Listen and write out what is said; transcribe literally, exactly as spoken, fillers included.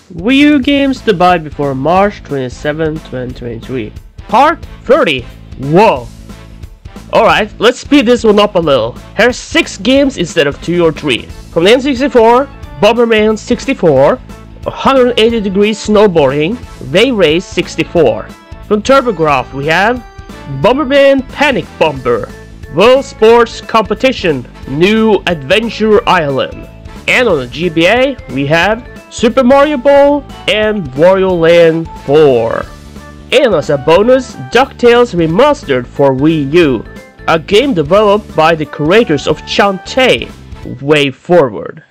Wii U games to buy before March twenty-seventh, twenty twenty-three. Part thirty. Whoa. Alright, let's speed this one up a little. Here's six games instead of two or three. From the N sixty-four, Bomberman sixty-four, one hundred eighty degrees snowboarding, Ray Race sixty-four. From TurboGrafx we have Bomberman Panic Bomber, World Sports Competition, New Adventure Island. And on the G B A we have Super Mario Ball and Wario Land four. And as a bonus, DuckTales Remastered for Wii U, a game developed by the creators of Shantae. Way forward.